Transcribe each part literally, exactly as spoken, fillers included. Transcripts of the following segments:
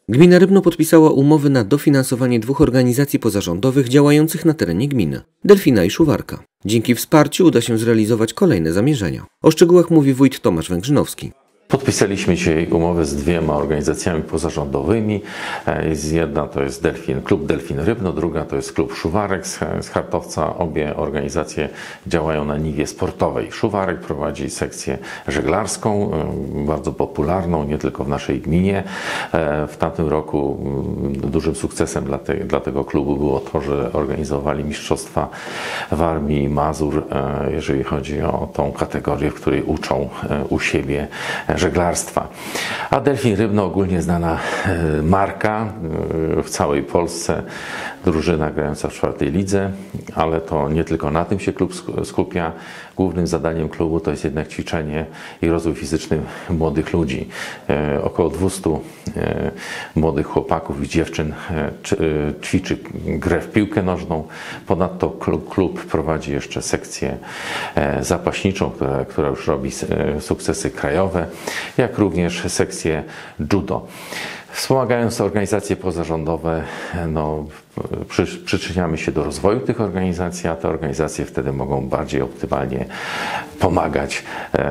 Gmina Rybno podpisała umowy na dofinansowanie dwóch organizacji pozarządowych działających na terenie gminy – Delfina i Szuwarka. Dzięki wsparciu uda się zrealizować kolejne zamierzenia. O szczegółach mówi wójt Tomasz Węgrzynowski. Podpisaliśmy dzisiaj umowę z dwiema organizacjami pozarządowymi. Jedna to jest Delfin, klub Delfin Rybno, druga to jest klub Szuwarek z Chartowca. Obie organizacje działają na niwie sportowej. Szuwarek prowadzi sekcję żeglarską, bardzo popularną nie tylko w naszej gminie. W tamtym roku dużym sukcesem dla, te, dla tego klubu było to, że organizowali mistrzostwa w Armii Mazur, jeżeli chodzi o tą kategorię, w której uczą u siebie żeglarstwa. A Delfin Rybno, ogólnie znana marka w całej Polsce, drużyna grająca w czwartej lidze, ale to nie tylko na tym się klub skupia. Głównym zadaniem klubu to jest jednak ćwiczenie i rozwój fizyczny młodych ludzi. Około dwustu młodych chłopaków i dziewczyn ćwiczy grę w piłkę nożną. Ponadto klub prowadzi jeszcze sekcję zapaśniczą, która, która już robi sukcesy krajowe, jak również sekcję judo. Wspomagając organizacje pozarządowe, no, przy, przyczyniamy się do rozwoju tych organizacji, a te organizacje wtedy mogą bardziej optymalnie pomagać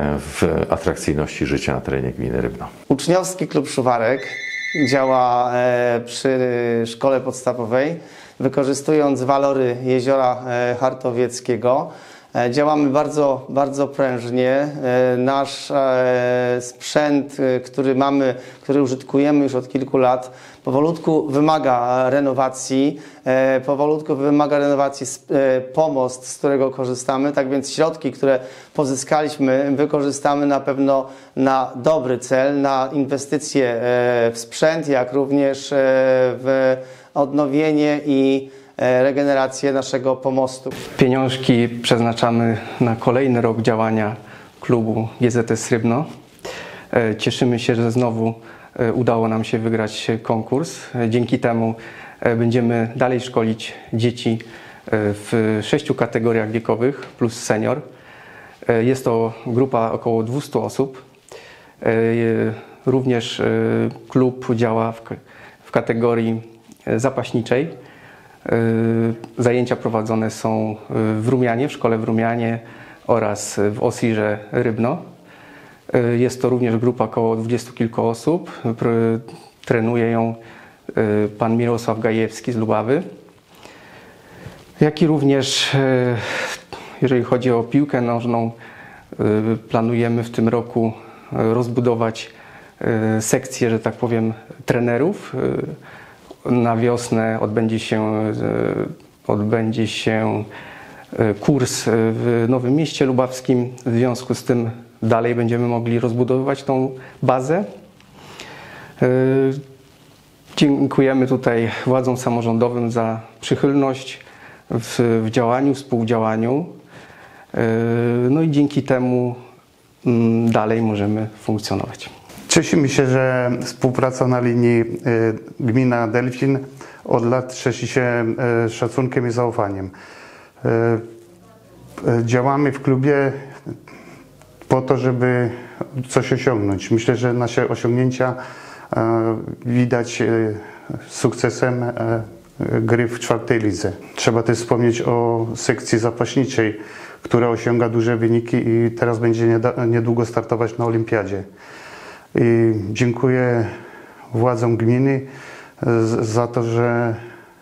w atrakcyjności życia na terenie gminy Rybno. Uczniowski Klub Szuwarek działa przy szkole podstawowej, wykorzystując walory jeziora Chartowieckiego. Działamy bardzo, bardzo prężnie. Nasz sprzęt, który mamy, który użytkujemy już od kilku lat, powolutku wymaga renowacji. Powolutku wymaga renowacji pomost, z którego korzystamy. Tak więc środki, które pozyskaliśmy, wykorzystamy na pewno na dobry cel, na inwestycje w sprzęt, jak również w odnowienie i regenerację naszego pomostu. Pieniążki przeznaczamy na kolejny rok działania klubu G Z S Rybno. Cieszymy się, że znowu udało nam się wygrać konkurs. Dzięki temu będziemy dalej szkolić dzieci w sześciu kategoriach wiekowych plus senior. Jest to grupa około dwustu osób. Również klub działa w kategorii zapaśniczej. Zajęcia prowadzone są w Rumianie, w szkole w Rumianie oraz w Osirze Rybno. Jest to również grupa około dwudziestu kilku osób. Trenuje ją pan Mirosław Gajewski z Lubawy. Jak i również, jeżeli chodzi o piłkę nożną, planujemy w tym roku rozbudować sekcję, że tak powiem, trenerów. Na wiosnę odbędzie się, odbędzie się kurs w Nowym Mieście Lubawskim. W związku z tym dalej będziemy mogli rozbudowywać tą bazę. Dziękujemy tutaj władzom samorządowym za przychylność w, w działaniu, współdziałaniu. No i dzięki temu dalej możemy funkcjonować. Cieszymy się, że współpraca na linii gmina Delfin od lat cieszy się szacunkiem i zaufaniem. Działamy w klubie po to, żeby coś osiągnąć. Myślę, że nasze osiągnięcia widać sukcesem gry w czwartej lidze. Trzeba też wspomnieć o sekcji zapaśniczej, która osiąga duże wyniki i teraz będzie niedługo startować na olimpiadzie. I dziękuję władzom gminy za to, że,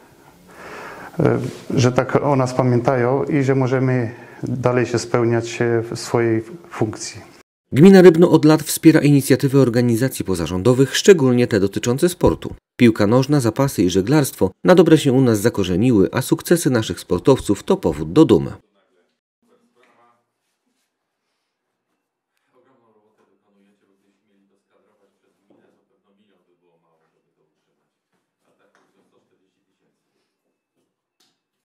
że tak o nas pamiętają i że możemy dalej się spełniać w swojej funkcji. Gmina Rybno od lat wspiera inicjatywy organizacji pozarządowych, szczególnie te dotyczące sportu. Piłka nożna, zapasy i żeglarstwo na dobre się u nas zakorzeniły, a sukcesy naszych sportowców to powód do dumy.